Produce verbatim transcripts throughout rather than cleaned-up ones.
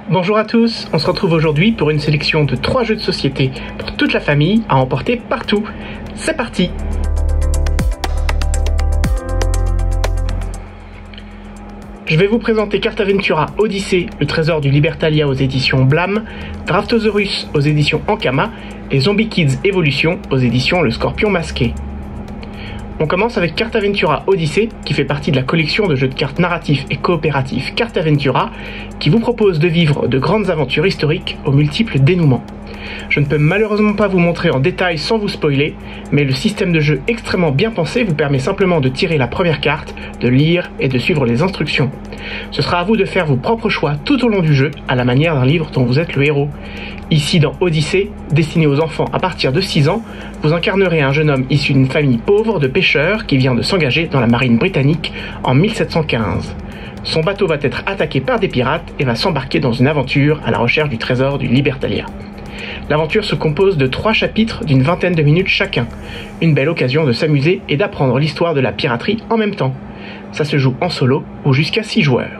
Bonjour à tous, on se retrouve aujourd'hui pour une sélection de trois jeux de société pour toute la famille à emporter partout. C'est parti! Je vais vous présenter Cartaventura Odyssey, le trésor du Libertalia aux éditions Blam, Draftosaurus aux éditions Ankama et Zombie Kids Evolution aux éditions Le Scorpion Masqué. On commence avec Cartaventura Odyssey, qui fait partie de la collection de jeux de cartes narratifs et coopératifs Cartaventura, qui vous propose de vivre de grandes aventures historiques aux multiples dénouements. Je ne peux malheureusement pas vous montrer en détail sans vous spoiler, mais le système de jeu extrêmement bien pensé vous permet simplement de tirer la première carte, de lire et de suivre les instructions. Ce sera à vous de faire vos propres choix tout au long du jeu, à la manière d'un livre dont vous êtes le héros. Ici dans Odyssey, destiné aux enfants à partir de six ans, vous incarnerez un jeune homme issu d'une famille pauvre de pêcheurs qui vient de s'engager dans la marine britannique en mille sept cent quinze. Son bateau va être attaqué par des pirates et va s'embarquer dans une aventure à la recherche du trésor du Libertalia. L'aventure se compose de trois chapitres d'une vingtaine de minutes chacun. Une belle occasion de s'amuser et d'apprendre l'histoire de la piraterie en même temps. Ça se joue en solo ou jusqu'à six joueurs.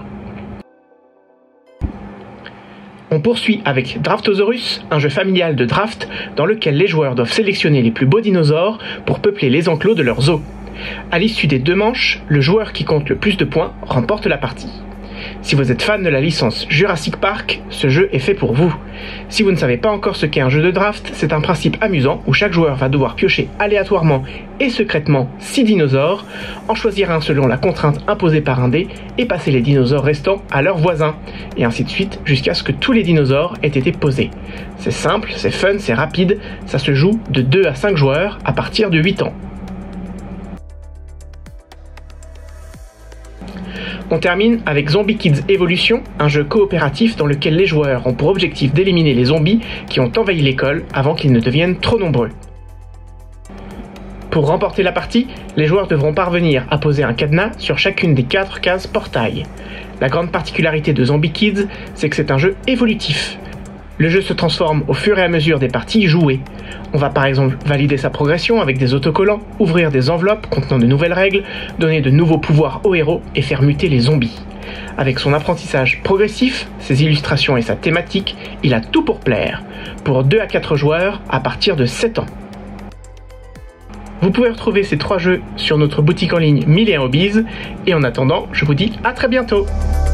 On poursuit avec Draftosaurus, un jeu familial de draft dans lequel les joueurs doivent sélectionner les plus beaux dinosaures pour peupler les enclos de leur zoo. À l'issue des deux manches, le joueur qui compte le plus de points remporte la partie. Si vous êtes fan de la licence Jurassic Park, ce jeu est fait pour vous. Si vous ne savez pas encore ce qu'est un jeu de draft, c'est un principe amusant où chaque joueur va devoir piocher aléatoirement et secrètement six dinosaures, en choisir un selon la contrainte imposée par un dé et passer les dinosaures restants à leurs voisins, et ainsi de suite jusqu'à ce que tous les dinosaures aient été posés. C'est simple, c'est fun, c'est rapide, ça se joue de deux à cinq joueurs à partir de huit ans. On termine avec Zombie Kids Evolution, un jeu coopératif dans lequel les joueurs ont pour objectif d'éliminer les zombies qui ont envahi l'école avant qu'ils ne deviennent trop nombreux. Pour remporter la partie, les joueurs devront parvenir à poser un cadenas sur chacune des quatre cases portail. La grande particularité de Zombie Kids, c'est que c'est un jeu évolutif. Le jeu se transforme au fur et à mesure des parties jouées. On va par exemple valider sa progression avec des autocollants, ouvrir des enveloppes contenant de nouvelles règles, donner de nouveaux pouvoirs aux héros et faire muter les zombies. Avec son apprentissage progressif, ses illustrations et sa thématique, il a tout pour plaire, pour deux à quatre joueurs à partir de sept ans. Vous pouvez retrouver ces trois jeux sur notre boutique en ligne mille et un Hobbies, et en attendant, je vous dis à très bientôt.